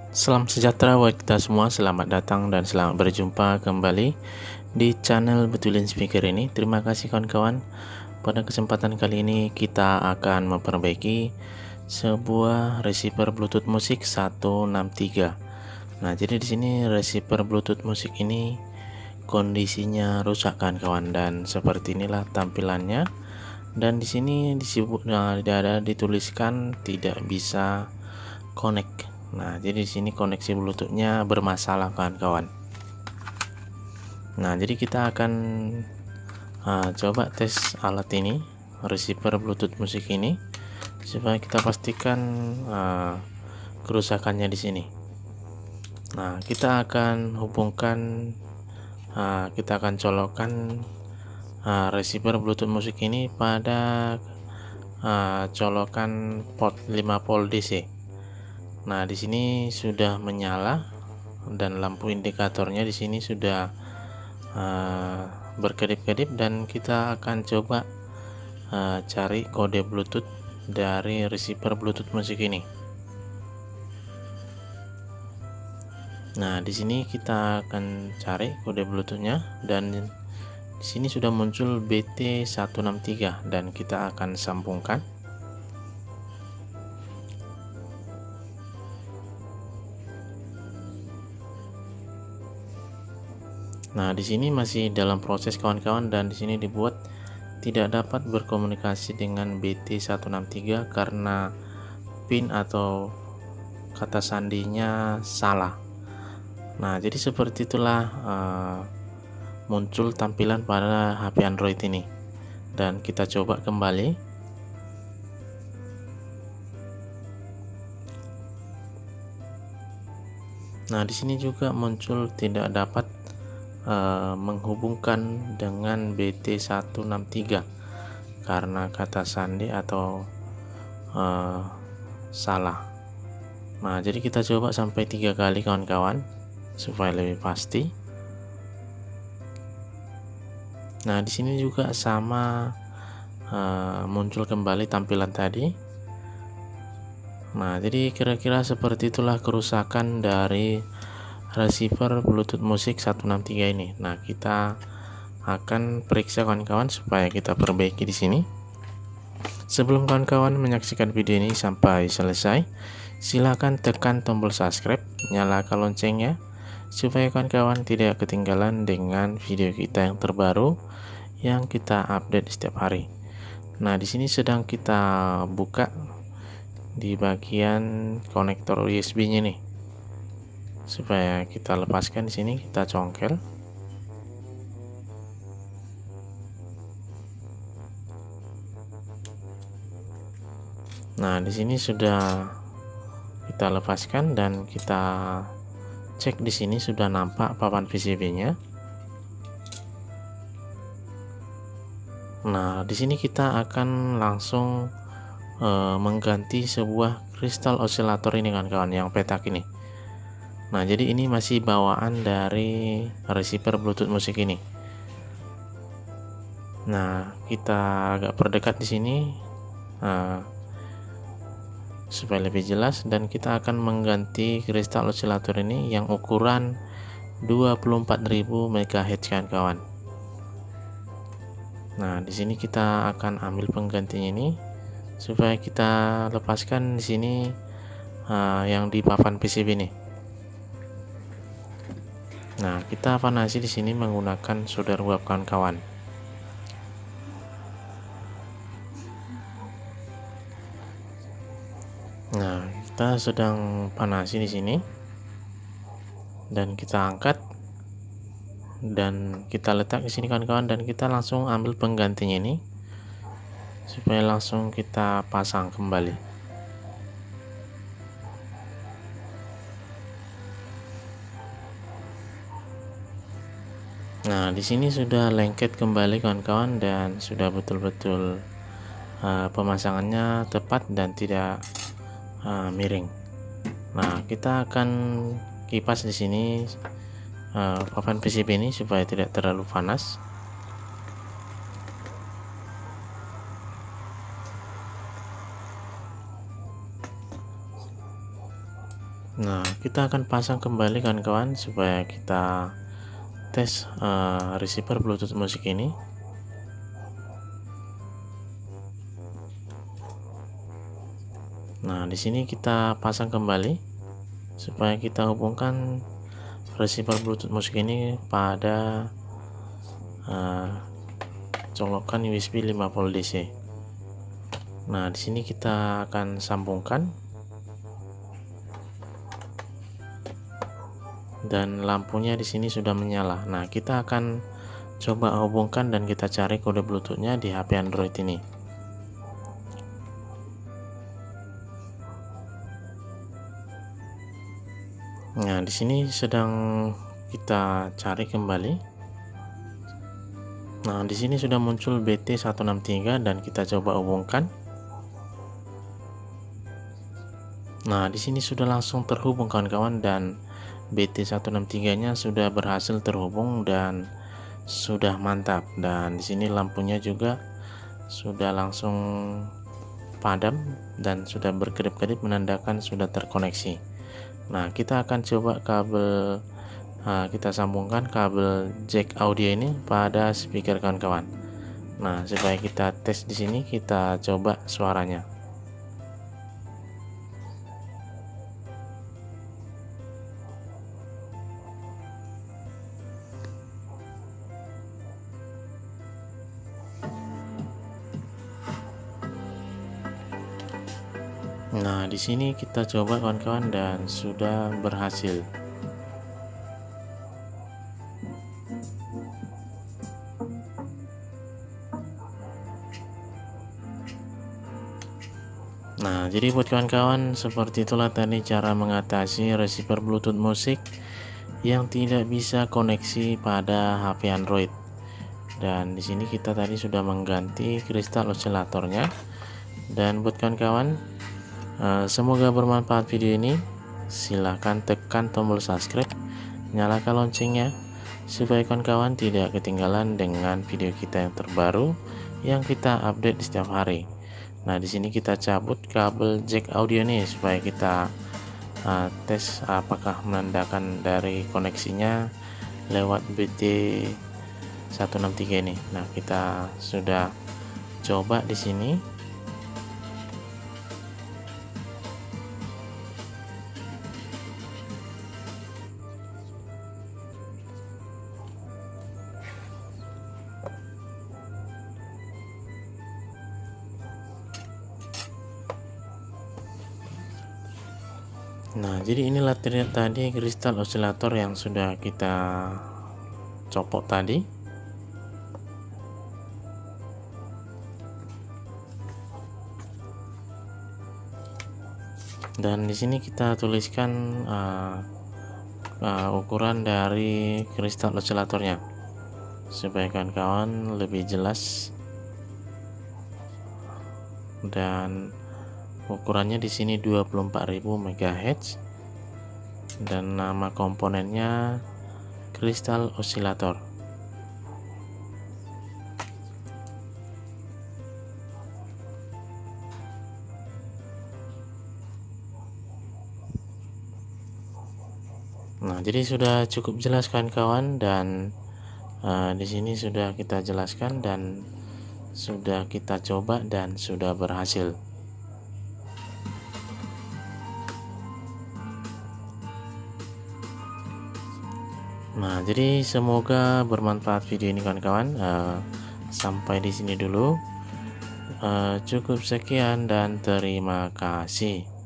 Salam sejahtera buat kita semua, selamat datang dan selamat berjumpa kembali di channel Betulin Speaker ini. Terima kasih kawan-kawan. Pada kesempatan kali ini kita akan memperbaiki sebuah receiver Bluetooth musik 163. Nah, jadi di sini receiver Bluetooth musik ini kondisinya rusak kawan-kawan, dan seperti inilah tampilannya. Dan di sini dituliskan tidak bisa connect. Nah, jadi di sini koneksi Bluetoothnya bermasalah kawan-kawan. Nah, jadi kita akan coba tes alat ini, receiver Bluetooth musik ini, supaya kita pastikan kerusakannya di sini. Nah, kita akan hubungkan, kita akan colokkan receiver Bluetooth musik ini pada colokan port 5 volt DC. Nah, di sini sudah menyala dan lampu indikatornya di sini sudah berkedip-kedip, dan kita akan coba cari kode Bluetooth dari receiver Bluetooth musik ini. Nah, di sini kita akan cari kode Bluetoothnya, dan di sini sudah muncul BT163 dan kita akan sambungkan. Nah, di sini masih dalam proses kawan-kawan, dan di sini dibuat tidak dapat berkomunikasi dengan BT163 karena pin atau kata sandinya salah. Nah, jadi seperti itulah muncul tampilan pada HP Android ini. Dan kita coba kembali. Nah, di sini juga muncul tidak dapat menghubungkan dengan BT163 karena kata sandi atau salah. Nah, jadi kita coba sampai 3 kali kawan-kawan supaya lebih pasti. Nah, di sini juga sama, muncul kembali tampilan tadi. Nah, jadi kira-kira seperti itulah kerusakan dari receiver Bluetooth musik 163 ini. Nah, kita akan periksa kawan-kawan supaya kita perbaiki di sini. Sebelum kawan-kawan menyaksikan video ini sampai selesai, silakan tekan tombol subscribe, nyalakan loncengnya supaya kawan-kawan tidak ketinggalan dengan video kita yang terbaru yang kita update setiap hari. Nah, di sini sedang kita buka di bagian konektor USB-nya nih. Supaya kita lepaskan di sini, kita congkel. Nah, di sini sudah kita lepaskan dan kita cek di sini sudah nampak papan PCB-nya. Nah, di sini kita akan langsung mengganti sebuah kristal osilator ini kawan-kawan, yang petak ini. Nah, jadi ini masih bawaan dari receiver Bluetooth musik ini. Nah, kita agak perdekat di sini supaya lebih jelas, dan kita akan mengganti kristal osilator ini yang ukuran 24.000 MHz kawan-kawan. Nah, di sini kita akan ambil penggantinya ini supaya kita lepaskan di sini yang di papan PCB ini. Nah, kita panasi di sini menggunakan solder uap kawan-kawan. Nah, kita sedang panasi di sini, dan kita angkat dan kita letak di sini kawan-kawan, dan kita langsung ambil penggantinya ini supaya langsung kita pasang kembali. Nah, di sini sudah lengket kembali kawan-kawan, dan sudah betul-betul pemasangannya tepat dan tidak miring. Nah, kita akan kipas di sini papan PCB ini supaya tidak terlalu panas. Nah, kita akan pasang kembali kawan-kawan supaya kita tes receiver Bluetooth musik ini. Nah, di sini kita pasang kembali supaya kita hubungkan receiver Bluetooth musik ini pada colokan USB 5 volt DC. Nah, di sini kita akan sambungkan dan lampunya di sini sudah menyala. Nah, kita akan coba hubungkan dan kita cari kode Bluetoothnya di HP Android ini. Nah, di sini sedang kita cari kembali. Nah, di sini sudah muncul BT163 dan kita coba hubungkan. Nah, di sini sudah langsung terhubung kawan-kawan dan BT163-nya sudah berhasil terhubung dan sudah mantap. Dan di sini lampunya juga sudah langsung padam dan sudah berkedip-kedip menandakan sudah terkoneksi. Nah, kita akan coba kabel kita sambungkan kabel jack audio ini pada speaker kawan-kawan. Nah, supaya kita tes di sini, kita coba suaranya. Nah, di sini kita coba kawan-kawan dan sudah berhasil. Nah, jadi buat kawan-kawan, seperti itulah tadi cara mengatasi receiver Bluetooth musik yang tidak bisa koneksi pada HP Android. Dan di sini kita tadi sudah mengganti kristal osilatornya. Dan buat kawan-kawan, semoga bermanfaat video ini. Silahkan tekan tombol subscribe, nyalakan loncengnya supaya kawan-kawan tidak ketinggalan dengan video kita yang terbaru yang kita update di setiap hari. Nah, di sini kita cabut kabel jack audio nih supaya kita tes apakah menandakan dari koneksinya lewat BT163 ini. Nah, kita sudah coba di sini. Nah, jadi inilah tadi kristal osilator yang sudah kita copot tadi. Dan di sini kita tuliskan ukuran dari kristal osilatornya supaya kawan-kawan lebih jelas. Dan ukurannya di sini 24.000 MHz dan nama komponennya kristal osilator. Nah, jadi sudah cukup jelas kawan-kawan, dan di sini sudah kita jelaskan dan sudah kita coba dan sudah berhasil. Nah, jadi semoga bermanfaat video ini kawan-kawan. Sampai di sini dulu. Cukup sekian dan terima kasih.